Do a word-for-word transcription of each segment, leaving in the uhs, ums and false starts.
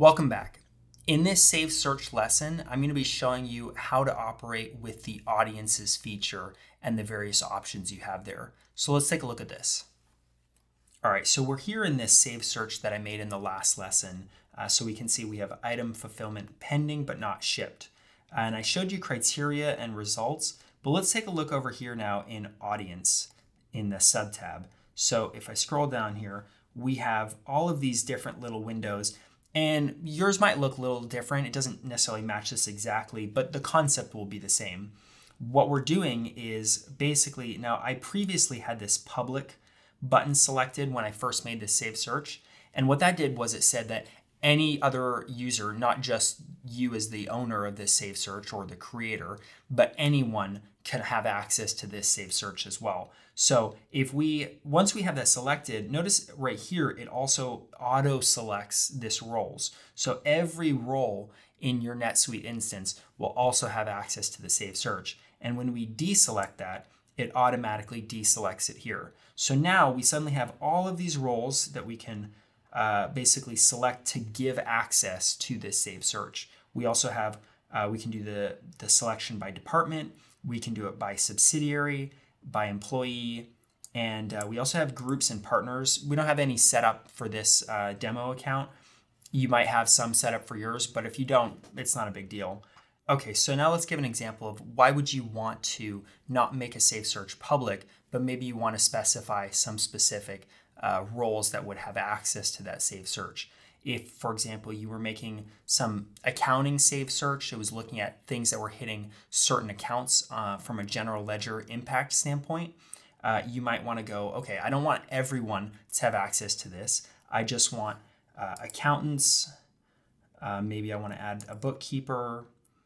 Welcome back. In this Save Search lesson, I'm going to be showing you how to operate with the Audiences feature and the various options you have there. So let's take a look at this. All right, so we're here in this Save Search that I made in the last lesson. Uh, so we can see we have item fulfillment pending but not shipped. And I showed you criteria and results, but let's take a look over here now in Audience in the subtab. So if I scroll down here, we have all of these different little windows. And yours might look a little different. It doesn't necessarily match this exactly, but the concept will be the same. What we're doing is basically, now I previously had this public button selected when I first made this Save Search. And what that did was it said that any other user, not just you as the owner of this Save Search or the creator, but anyone can have access to this Save Search as well. So if we, once we have that selected, notice right here, it also auto selects this roles. So every role in your NetSuite instance will also have access to the Save Search. And when we deselect that, it automatically deselects it here. So now we suddenly have all of these roles that we can uh, basically select to give access to this Save Search. We also have, uh, we can do the, the selection by department. We can do it by subsidiary, by employee, and uh, we also have groups and partners. We don't have any setup for this uh, demo account. You might have some setup for yours, but if you don't, it's not a big deal. Okay, so now let's give an example of why would you want to not make a Save Search public, but maybe you want to specify some specific uh, roles that would have access to that Save Search. If, for example, you were making some accounting Save Search, it was looking at things that were hitting certain accounts uh, from a general ledger impact standpoint, uh, you might want to go, okay, I don't want everyone to have access to this. I just want uh, accountants. Uh, maybe I want to add a bookkeeper,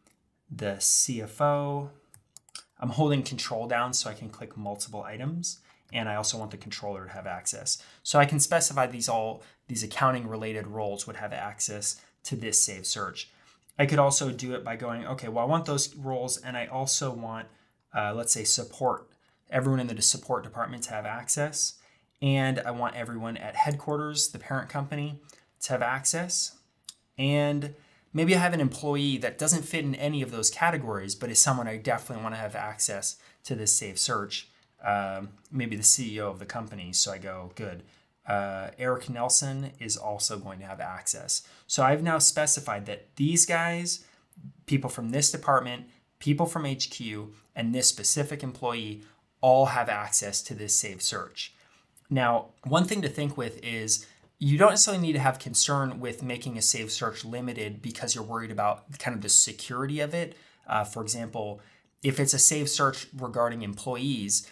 the C F O. I'm holding control down so I can click multiple items. And I also want the controller to have access. So I can specify these all, these accounting related roles would have access to this Save Search. I could also do it by going, okay, well, I want those roles and I also want, uh, let's say support, everyone in the support department to have access. And I want everyone at headquarters, the parent company, to have access. And maybe I have an employee that doesn't fit in any of those categories, but is someone I definitely want to have access to this Save Search. Um, maybe the C E O of the company. So I go, good. Uh, Eric Nelson is also going to have access. So I've now specified that these guys, people from this department, people from H Q, and this specific employee all have access to this Save Search. Now, one thing to think with is you don't necessarily need to have concern with making a Save Search limited because you're worried about kind of the security of it. Uh, for example, if it's a Save Search regarding employees,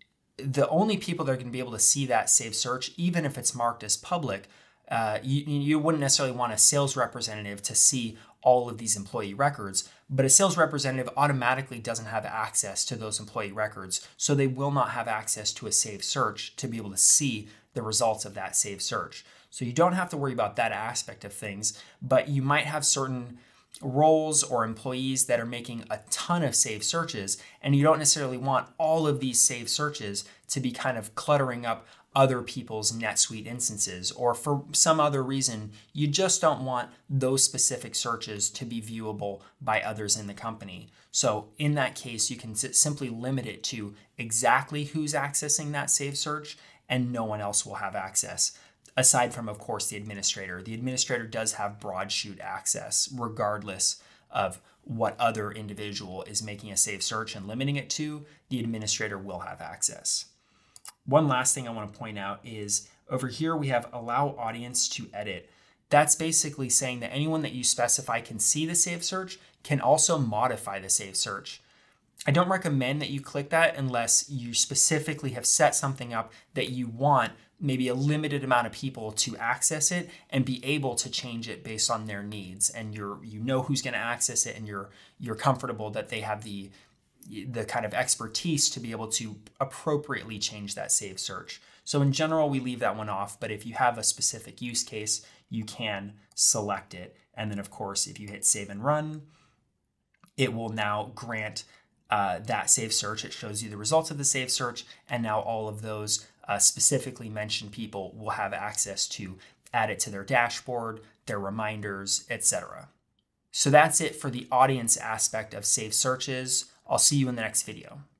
the only people that are going to be able to see that Save Search, even if it's marked as public, uh, you, you wouldn't necessarily want a sales representative to see all of these employee records, but a sales representative automatically doesn't have access to those employee records, so they will not have access to a Save Search to be able to see the results of that Save Search. So you don't have to worry about that aspect of things, but you might have certain roles or employees that are making a ton of Save Searches, and you don't necessarily want all of these Save Searches to be kind of cluttering up other people's NetSuite instances, or for some other reason, you just don't want those specific searches to be viewable by others in the company. So in that case, you can simply limit it to exactly who's accessing that Save Search, and no one else will have access. Aside from, of course, the administrator. The administrator does have broadshoot access regardless of what other individual is making a Save Search and limiting it to, the administrator will have access. One last thing I want to point out is over here we have allow audience to edit. That's basically saying that anyone that you specify can see the Save Search can also modify the Save Search. I don't recommend that you click that unless you specifically have set something up that you want maybe a limited amount of people to access it and be able to change it based on their needs. And you're, you know who's going to access it, and you're, you're comfortable that they have the, the kind of expertise to be able to appropriately change that Save Search. So in general, we leave that one off, but if you have a specific use case, you can select it. And then of course, if you hit save and run, it will now grant Uh, that Save Search. It shows you the results of the Save Search, and now all of those uh, specifically mentioned people will have access to add it to their dashboard, their reminders, et cetera. So that's it for the audience aspect of saved searches. I'll see you in the next video.